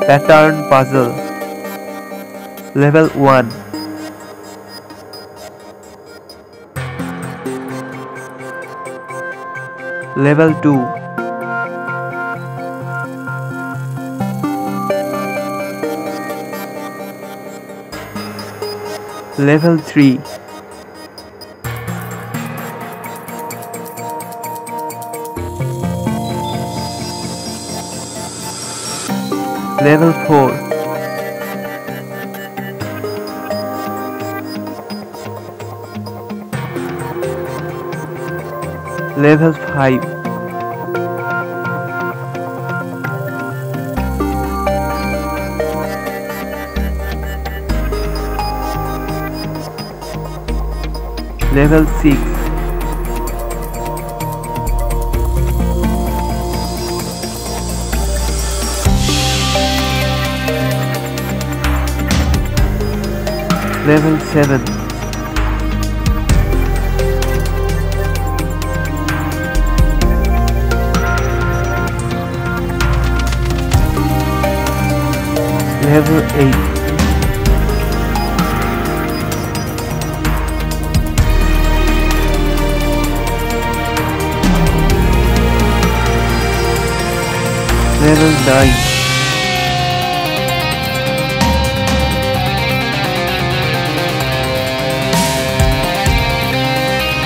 Pattern puzzle. Level 1. Level 2. Level 3. Level 4. Level 5. Level 6. Level 7. Level 8. Level 9.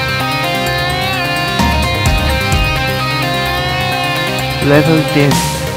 Level 10.